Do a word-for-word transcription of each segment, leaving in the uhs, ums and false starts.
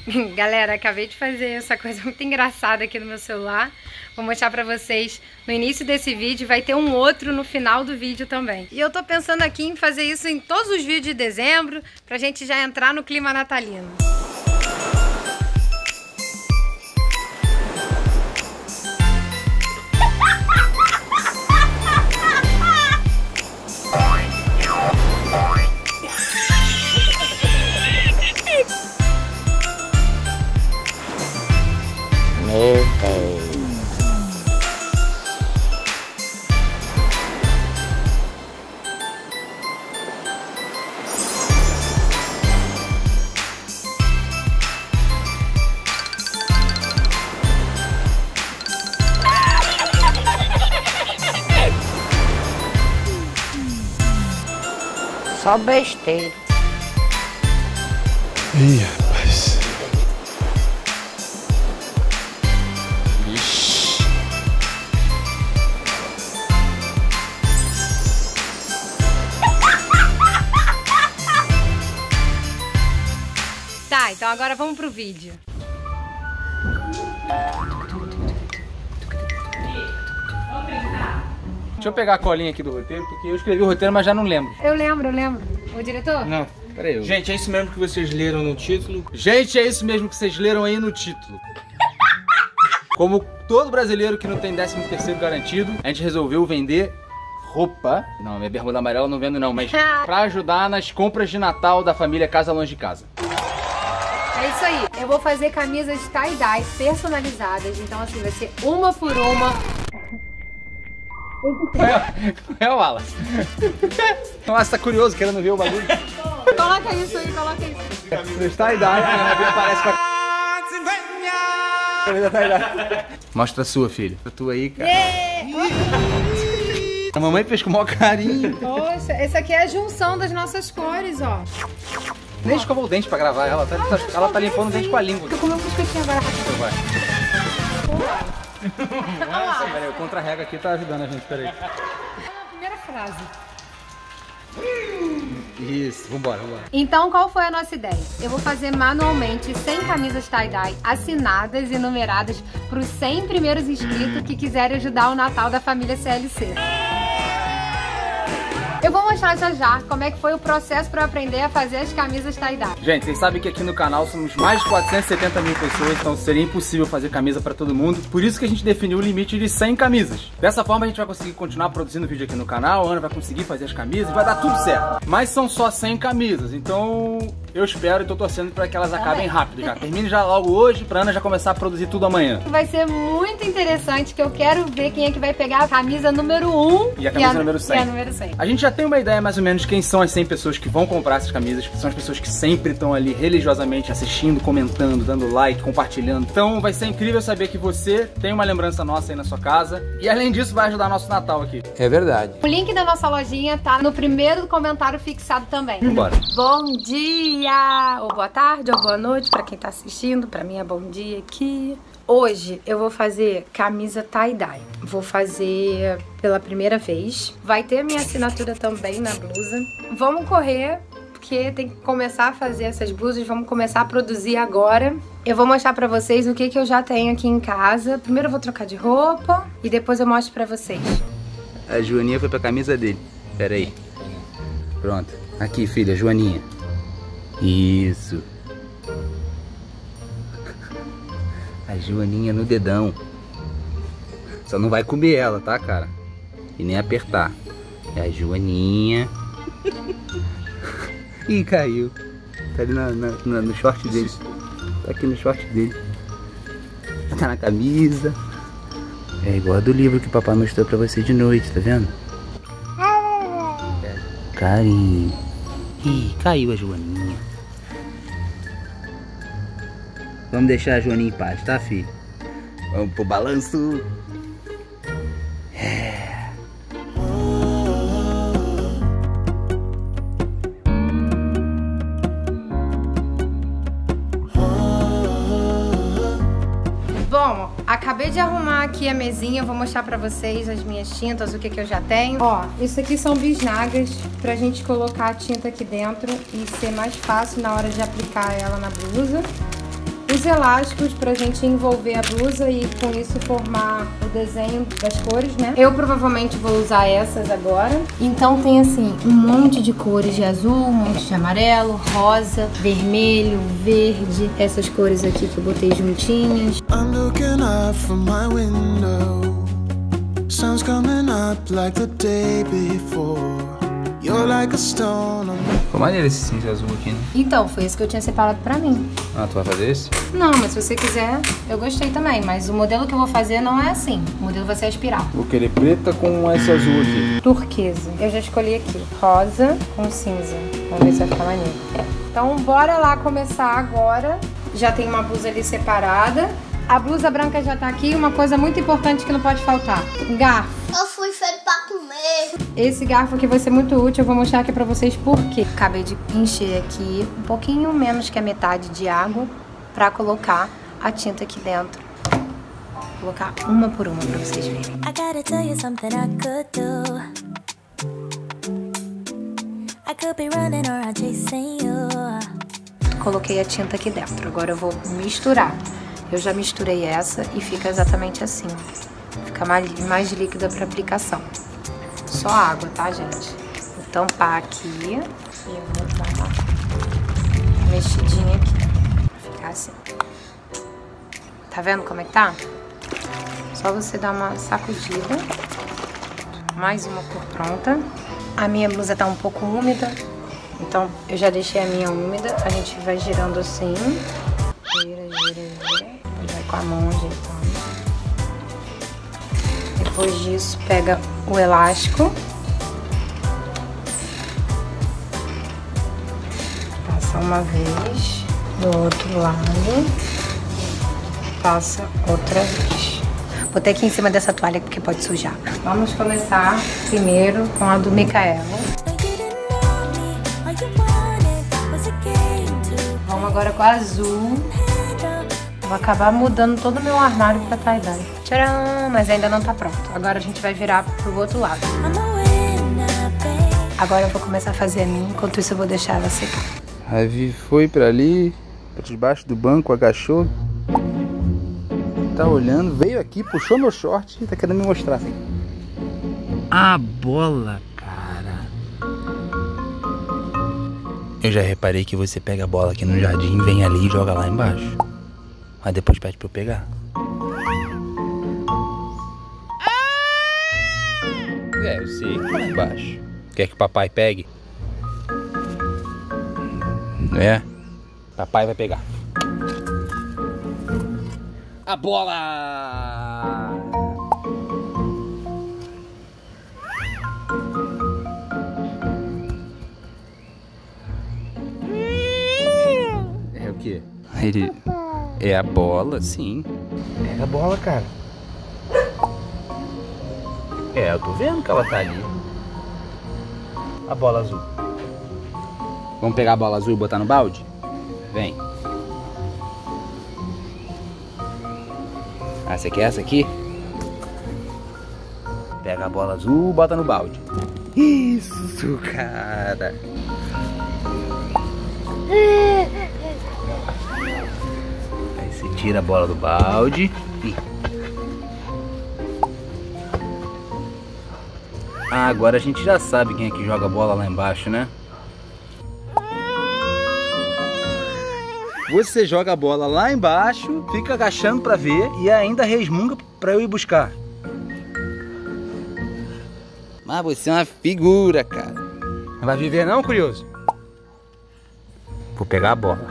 Galera, acabei de fazer essa coisa muito engraçada aqui no meu celular. Vou mostrar pra vocês no início desse vídeo. Vai ter um outro no final do vídeo também. E eu tô pensando aqui em fazer isso em todos os vídeos de dezembro, pra gente já entrar no clima natalino. Só besteira. Ih, rapaz. Ixi. Tá, então agora vamos pro vídeo. Deixa eu pegar a colinha aqui do roteiro, porque eu escrevi o roteiro, mas já não lembro. Eu lembro, eu lembro. O diretor? Não, peraí. Eu... Gente, é isso mesmo que vocês leram no título? Gente, é isso mesmo que vocês leram aí no título. Como todo brasileiro que não tem décimo terceiro garantido, a gente resolveu vender roupa. Não, minha bermuda amarela eu não vendo não, mas pra ajudar nas compras de Natal da família Casa Longe de Casa. É isso aí. Eu vou fazer camisas tie-dye personalizadas. Então assim, vai ser uma por uma. É o Wallace. Nossa, tá curioso, querendo ver o bagulho. Coloca isso aí, coloca isso. Está a idade, né? Aparece com a... Mostra a sua, filha. A tua aí, cara. Yeah! A mamãe fez com o maior carinho. Poxa, essa aqui é a junção das nossas cores, ó. Nem escovou o dente pra gravar. Ela tá, ela tá limpando o dente com a língua. Tô comendo um biscoitinho agora. Vai. Peraí, o contra-rega aqui tá ajudando a gente, peraí. A primeira frase. Isso, vambora, vambora. Então, qual foi a nossa ideia? Eu vou fazer manualmente cem camisas tie-dye assinadas e numeradas para os cem primeiros inscritos que quiserem ajudar o Natal da família C L C. Eu vou mostrar já já como é que foi o processo para aprender a fazer as camisas tie-dye. Gente, vocês sabem que aqui no canal somos mais de quatrocentas e setenta mil pessoas, então seria impossível fazer camisa para todo mundo. Por isso que a gente definiu o limite de cem camisas. Dessa forma a gente vai conseguir continuar produzindo vídeo aqui no canal, a Ana vai conseguir fazer as camisas, vai dar tudo certo. Mas são só cem camisas, então eu espero e tô torcendo para que elas acabem rápido já. Termine já logo hoje pra Ana já começar a produzir tudo amanhã. Vai ser muito interessante, que eu quero ver quem é que vai pegar a camisa número um e a camisa e a, número cem. E a número cem. A gente já tem uma ideia mais ou menos de quem são as cem pessoas que vão comprar essas camisas, que são as pessoas que sempre estão ali religiosamente assistindo, comentando, dando like, compartilhando. Então vai ser incrível saber que você tem uma lembrança nossa aí na sua casa e além disso vai ajudar nosso Natal aqui. É verdade. O link da nossa lojinha tá no primeiro comentário fixado também. Bora. Bom dia, ou boa tarde, ou boa noite pra quem tá assistindo. Pra mim é bom dia aqui. Hoje eu vou fazer camisa tie-dye. Vou fazer pela primeira vez. Vai ter a minha assinatura também na blusa. Vamos correr, porque tem que começar a fazer essas blusas. Vamos começar a produzir agora. Eu vou mostrar pra vocês o que, que eu já tenho aqui em casa. Primeiro eu vou trocar de roupa e depois eu mostro pra vocês. A Joaninha foi pra camisa dele. Pera aí. Pronto. Aqui, filha, Joaninha. Isso. A Joaninha no dedão. Só não vai comer ela, tá, cara? E nem apertar. É a Joaninha. Ih, caiu. Tá ali na, na, na, no short dele. Tá aqui no short dele. Tá na camisa. É igual a do livro que o papai mostrou pra você de noite, tá vendo? É, carinho. Ih, caiu a Joaninha. Vamos deixar a Joaninha em paz, tá, filho? Vamos pro balanço. É. Bom, acabei de arrumar aqui a mesinha, eu vou mostrar pra vocês as minhas tintas, o que que eu já tenho. Ó, isso aqui são bisnagas pra gente colocar a tinta aqui dentro e ser mais fácil na hora de aplicar ela na blusa. os elásticos pra gente envolver a blusa e com isso formar o desenho das cores, né? Eu provavelmente vou usar essas agora. Então tem assim, um monte de cores de azul, um monte de amarelo, rosa, vermelho, verde. Essas cores aqui que eu botei juntinhas. I'm looking up from my window. Sun's coming up like the day before. You're like a stone on the... Ficou maneiro esse cinza azul aqui, né? Então, foi esse que eu tinha separado pra mim. Ah, tu vai fazer esse? Não, mas se você quiser, eu gostei também. Mas o modelo que eu vou fazer não é assim. O modelo vai ser a espiral. Vou querer preta com esse azul aqui. Turquesa. Eu já escolhi aqui. Rosa com cinza. Vamos ver se vai ficar maneiro. Então, bora lá começar agora. Já tem uma blusa ali separada. A blusa branca já tá aqui. Uma coisa muito importante que não pode faltar. Garfo. Eu fui feito pra comer. Esse garfo aqui vai ser muito útil. Eu vou mostrar aqui pra vocês por quê. Acabei de encher aqui um pouquinho menos que a metade de água pra colocar a tinta aqui dentro. Vou colocar uma por uma pra vocês verem. I gotta tell you something I could do. I could be running or I'm chasing you. Coloquei a tinta aqui dentro. Agora eu vou misturar. Eu já misturei essa e fica exatamente assim. Fica mais, mais líquida para aplicação. Só água, tá, gente? Vou tampar aqui e eu vou dar uma mexidinha aqui. Pra ficar assim. Tá vendo como é que tá? Só você dar uma sacudida. Mais uma cor pronta. A minha blusa tá um pouco úmida. Então eu já deixei a minha úmida. A gente vai girando assim. Gira, gira, gira. E vai com a mão ajeitando. Depois disso, pega o elástico. Passa uma vez. Do outro lado. Passa outra vez. Botei aqui em cima dessa toalha porque pode sujar. Vamos começar primeiro com a do Micaela. Vamos agora com a azul. Vou acabar mudando todo o meu armário pra tie-dye. Tcharam! Mas ainda não tá pronto. Agora a gente vai virar pro outro lado. Agora eu vou começar a fazer a minha. Enquanto isso eu vou deixar ela secar. A Vi foi pra ali, pra debaixo do banco, agachou. Tá olhando, veio aqui, puxou meu short e tá querendo me mostrar. A bola, cara. Eu já reparei que você pega a bola aqui no jardim, vem ali e joga lá embaixo. Aí depois pede pra eu pegar. É, eu sei que tá lá embaixo. Quer que o papai pegue? É? Papai vai pegar. A bola! É o quê? Ele... É a bola, sim. Pega a bola, cara. É, eu tô vendo que ela tá ali. A bola azul. Vamos pegar a bola azul e botar no balde? Vem. Ah, você quer essa aqui? Pega a bola azul e bota no balde. Isso, cara. Aí você tira a bola do balde. Ah, agora a gente já sabe quem é que joga a bola lá embaixo, né? Você joga a bola lá embaixo, fica agachando pra ver e ainda resmunga pra eu ir buscar. Mas você é uma figura, cara. Não vai viver não, curioso? Vou pegar a bola.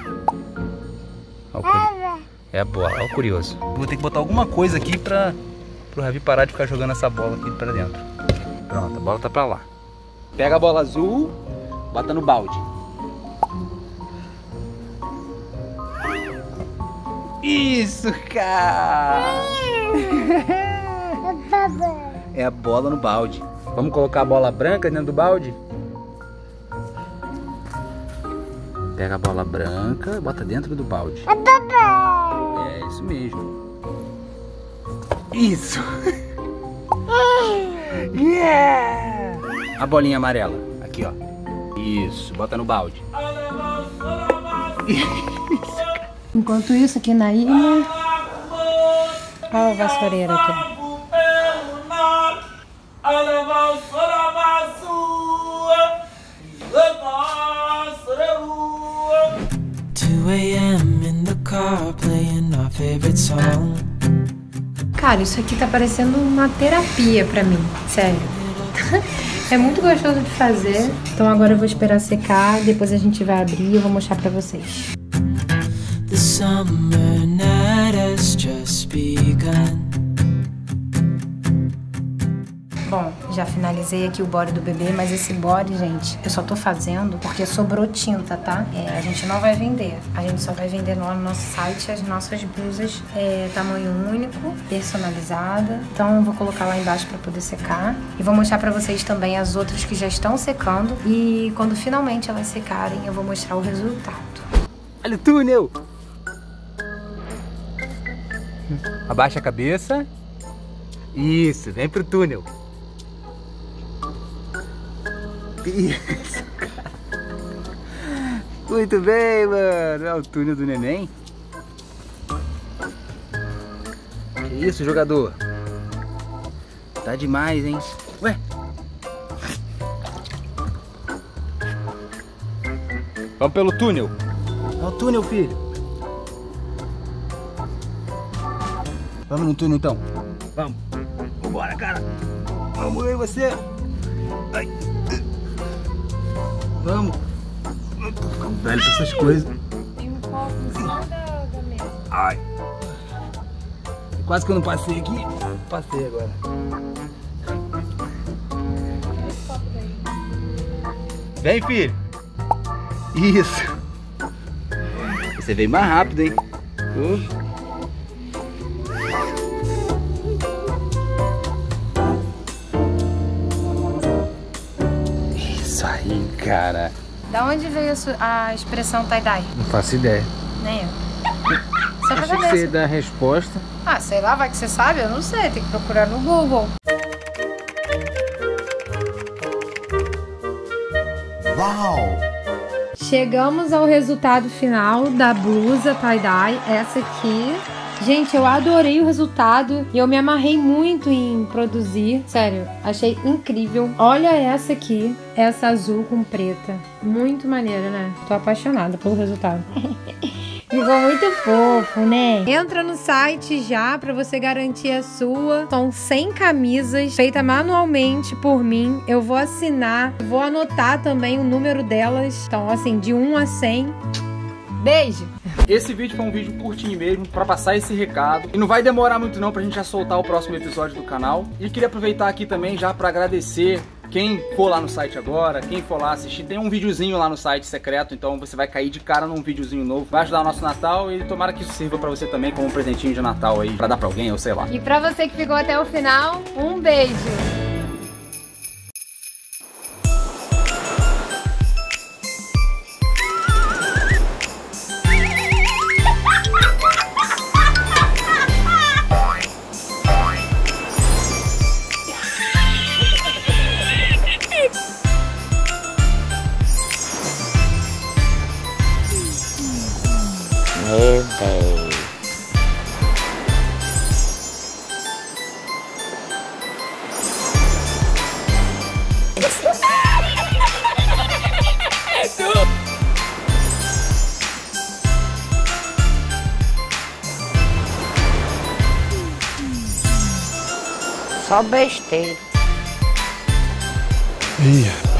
É a bola, olha o curioso. Vou ter que botar alguma coisa aqui pra pro Ravi parar de ficar jogando essa bola aqui pra dentro. Pronto, a bola tá pra lá. Pega a bola azul, bota no balde. Isso, cara! É a bola no balde. Vamos colocar a bola branca dentro do balde? Pega a bola branca, bota dentro do balde. É isso mesmo. Isso! Yeah! A bolinha amarela. Aqui, ó. Isso, bota no balde. Isso. Enquanto isso, aqui na ilha... Olha a vassoureira aqui. two a m in the car playing our favorite song. Cara, isso aqui tá parecendo uma terapia pra mim, sério. É muito gostoso de fazer. Então agora eu vou esperar secar, depois a gente vai abrir e eu vou mostrar pra vocês. The summer night has just begun. Bom, já finalizei aqui o body do bebê, mas esse body, gente, eu só tô fazendo porque sobrou tinta, tá? É, a gente não vai vender, a gente só vai vender lá no nosso site as nossas blusas é, tamanho único, personalizada. Então eu vou colocar lá embaixo pra poder secar e vou mostrar pra vocês também as outras que já estão secando e quando finalmente elas secarem eu vou mostrar o resultado. Olha o túnel! Abaixa a cabeça. Isso, vem pro túnel. Isso, cara. Muito bem, mano. É o túnel do neném. Que isso, jogador? Tá demais, hein? Ué? Vamos pelo túnel. É o túnel, filho. Vamos no túnel, então. Vamos. Vambora, cara. Vamos aí, você. Ai. Vamos. Eu tô ficando velho pra essas coisas. Tem um copo em cima da, da mesa. Ai. Quase que eu não passei aqui. Passei agora. Esse copo daí. Vem, filho. Isso. Você veio mais rápido, hein? Uh. Isso aí, cara. Da onde veio a, su- a expressão tie-dye? Não faço ideia. Nem eu. Só pra Achei que cabeça. você ia dar a resposta. Ah, sei lá, vai que você sabe, eu não sei, tem que procurar no Google. Uau! Chegamos ao resultado final da blusa tie-dye, essa aqui. Gente, eu adorei o resultado e eu me amarrei muito em produzir. Sério, achei incrível. Olha essa aqui, essa azul com preta. Muito maneira, né? Tô apaixonada pelo resultado. Ficou muito fofo, né? Entra no site já pra você garantir a sua. São cem camisas feitas manualmente por mim. Eu vou assinar, vou anotar também o número delas. Então, assim, de um a cem. Beijo! Esse vídeo foi um vídeo curtinho mesmo, pra passar esse recado. E não vai demorar muito não pra gente já soltar o próximo episódio do canal. E queria aproveitar aqui também já pra agradecer quem for lá no site agora, quem for lá assistir. Tem um videozinho lá no site secreto, então você vai cair de cara num videozinho novo. Vai ajudar o nosso Natal e tomara que isso sirva pra você também como um presentinho de Natal aí, pra dar pra alguém ou sei lá. E pra você que ficou até o final, um beijo! Meu Deus. Só besteira. Ih,